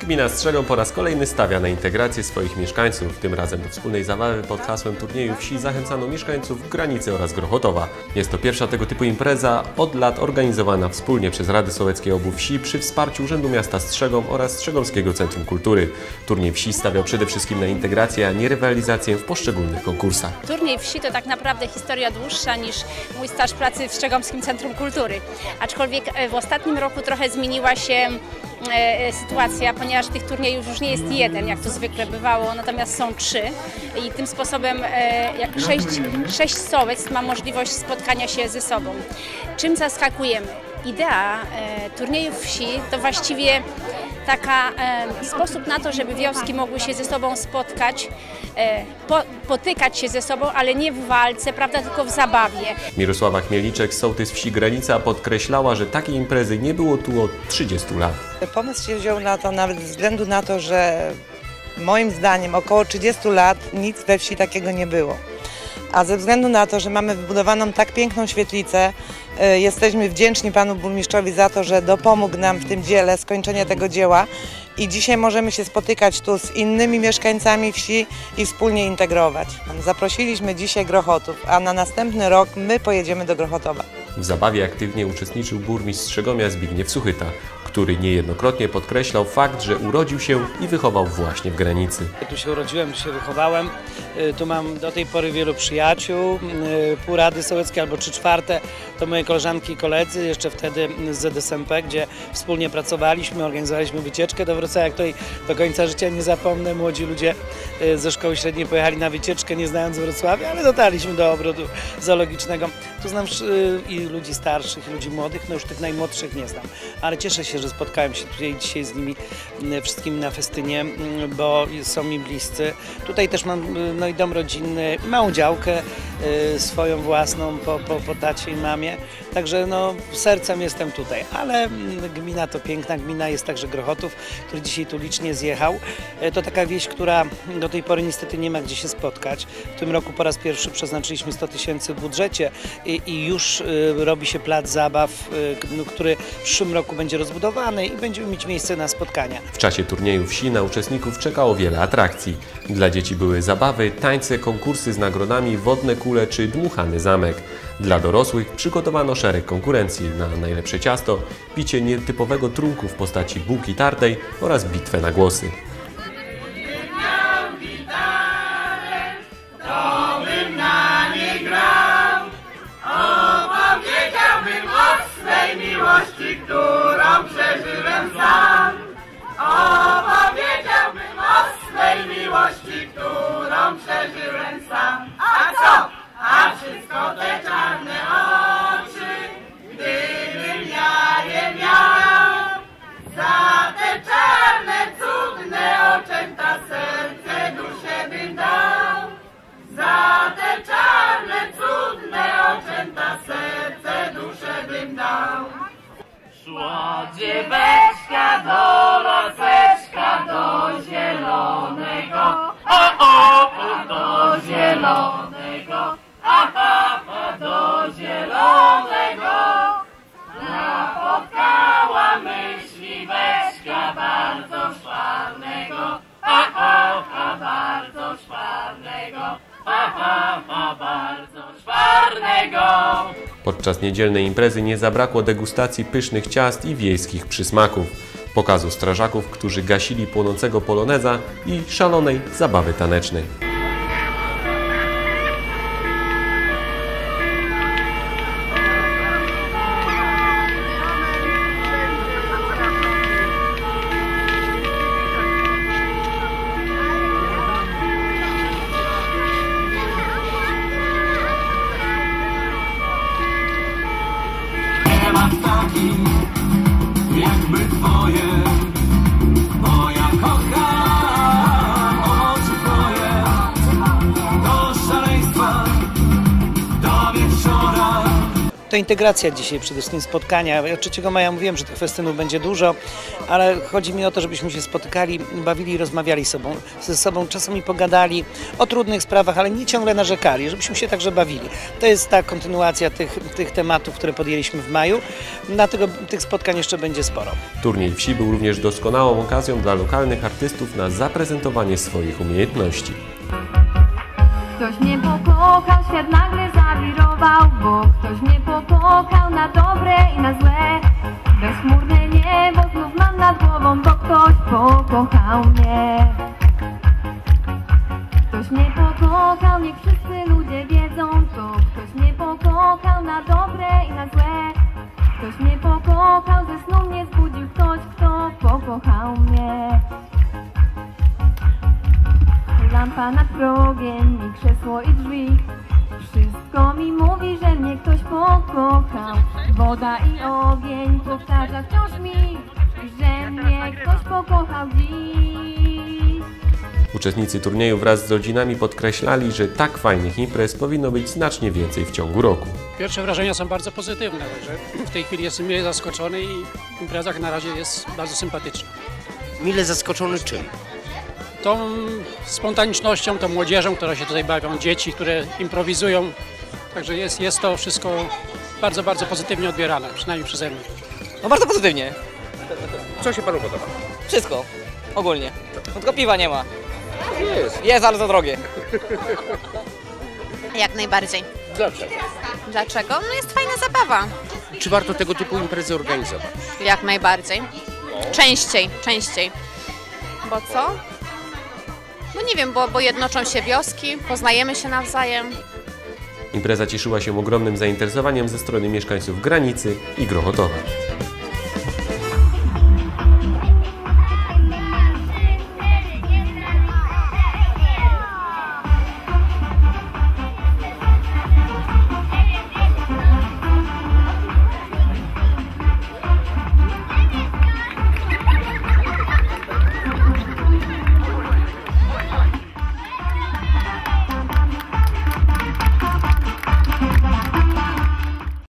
Gmina Strzegom po raz kolejny stawia na integrację swoich mieszkańców. Tym razem do wspólnej zabawy pod hasłem turnieju wsi zachęcano mieszkańców Granicy oraz Grochotowa. Jest to pierwsza tego typu impreza od lat organizowana wspólnie przez Rady Sołeckie obu wsi przy wsparciu Urzędu Miasta Strzegom oraz Strzegomskiego Centrum Kultury. Turniej wsi stawiał przede wszystkim na integrację, a nie rywalizację w poszczególnych konkursach. Turniej wsi to tak naprawdę historia dłuższa niż mój staż pracy w Strzegomskim Centrum Kultury. Aczkolwiek w ostatnim roku trochę zmieniła się sytuacja, ponieważ tych turniejów już nie jest jeden, jak to zwykle bywało, natomiast są 3 i tym sposobem jak 6 sołectw ma możliwość spotkania się ze sobą. Czym zaskakujemy? Idea turniejów wsi to właściwie taka sposób na to, żeby wioski mogły się ze sobą spotkać, potykać się ze sobą, ale nie w walce, prawda, tylko w zabawie. Mirosława Chmielniczek, sołtys wsi Granica, podkreślała, że takiej imprezy nie było tu od 30 lat. Pomysł się wziął na to nawet ze względu na to, że moim zdaniem około 30 lat nic we wsi takiego nie było. A ze względu na to, że mamy wybudowaną tak piękną świetlicę, jesteśmy wdzięczni panu burmistrzowi za to, że dopomógł nam w tym dziele, skończenie tego dzieła i dzisiaj możemy się spotykać tu z innymi mieszkańcami wsi i wspólnie integrować. Zaprosiliśmy dzisiaj Grochotów, a na następny rok my pojedziemy do Grochotowa. W zabawie aktywnie uczestniczył burmistrz Strzegomia Zbigniew Suchyta, który niejednokrotnie podkreślał fakt, że urodził się i wychował właśnie w Granicy. Tu się urodziłem, tu się wychowałem, tu mam do tej pory wielu przyjaciół, pół Rady Sołeckiej albo 3/4 to moje koleżanki i koledzy, jeszcze wtedy z ZSMP, gdzie wspólnie pracowaliśmy, organizowaliśmy wycieczkę do Wrocławia, której do końca życia nie zapomnę. Młodzi ludzie ze szkoły średniej pojechali na wycieczkę, nie znając Wrocławia, ale dotarliśmy do ogrodu zoologicznego. Tu znam i ludzi starszych, i ludzi młodych, no już tych najmłodszych nie znam, ale cieszę się, że spotkałem się tutaj dzisiaj z nimi wszystkimi na festynie, bo są mi bliscy. Tutaj też mam no i dom rodzinny, małą działkę swoją własną po tacie i mamie, także no sercem jestem tutaj, ale gmina to piękna gmina, jest także Grochotów, który dzisiaj tu licznie zjechał. To taka wieś, która do tej pory niestety nie ma gdzie się spotkać. W tym roku po raz pierwszy przeznaczyliśmy 100 000 w budżecie i już robi się plac zabaw, który w przyszłym roku będzie rozbudowany i będziemy mieć miejsce na spotkania. W czasie turnieju wsi na uczestników czekało wiele atrakcji. Dla dzieci były zabawy, tańce, konkursy z nagrodami, wodne kule czy dmuchany zamek. Dla dorosłych przygotowano szereg konkurencji na najlepsze ciasto, picie nietypowego trunku w postaci bułki tartej oraz bitwę na głosy. Miłości, którą przeżyłem sam. Opowiedziałbym o swej miłości, którą przeżyłem sam. A co? A wszystko te czarne oczy, gdybym ja je miał. Za te czarne, cudne oczęta serce, duszę bym dał. Za te czarne, cudne oczęta serce, duszę bym dał. Szła dzieweczka do laseczka, do zielonego, do zielonego, do zielonego. Napotkała myśliweczka bardzo szwarnego, bardzo szwarnego, bardzo szwarnego. Podczas niedzielnej imprezy nie zabrakło degustacji pysznych ciast i wiejskich przysmaków, pokazu strażaków, którzy gasili płonącego poloneza i szalonej zabawy tanecznej. Jakby twoje, bo ja kocham oczy twoje, do szaleństwa, do wieczora. To integracja dzisiaj, przede wszystkim spotkania. Ja 3 maja mówiłem, że tych festynów będzie dużo, ale chodzi mi o to, żebyśmy się spotykali, bawili i rozmawiali ze sobą, czasami pogadali o trudnych sprawach, ale nie ciągle narzekali, żebyśmy się także bawili. To jest ta kontynuacja tych tematów, które podjęliśmy w maju, dlatego tych spotkań jeszcze będzie sporo. Turniej wsi był również doskonałą okazją dla lokalnych artystów na zaprezentowanie swoich umiejętności. Ktoś mnie pokochał, świat nagle zawirował, bo ktoś mnie pokochał na dobre i na złe. Bezchmurne niebo znów mam nad głową, bo ktoś pokochał mnie. Ktoś mnie pokochał, niech wszyscy ludzie wiedzą to. Ktoś mnie pokochał na dobre i na złe. Ktoś mnie pokochał, ze snu mnie zbudził ktoś, kto pokochał mnie. Lampa nad progiem i krzesło i drzwi. Wszystko mi mówi, że mnie ktoś pokochał. Woda i ogień powtarza wciąż mi, że mnie ktoś pokochał dziś. Uczestnicy turnieju wraz z rodzinami podkreślali, że tak fajnych imprez powinno być znacznie więcej w ciągu roku. Pierwsze wrażenia są bardzo pozytywne, także w tej chwili jestem mile zaskoczony i impreza na razie jest bardzo sympatyczna. Mile zaskoczony czym? Tą spontanicznością, tą młodzieżą, która się tutaj bawią, dzieci, które improwizują, także jest to wszystko bardzo, bardzo pozytywnie odbierane, przynajmniej przeze mnie. No bardzo pozytywnie. Co się panu podoba? Wszystko. Ogólnie. Tylko piwa nie ma. Jest. Jest, ale za drogie. Jak najbardziej. Dlaczego? Dlaczego? No jest fajna zabawa. Czy warto tego typu imprezy organizować? Jak najbardziej. Częściej. Bo co? No nie wiem, bo jednoczą się wioski, poznajemy się nawzajem. Impreza cieszyła się ogromnym zainteresowaniem ze strony mieszkańców Granicy i Grochotowa.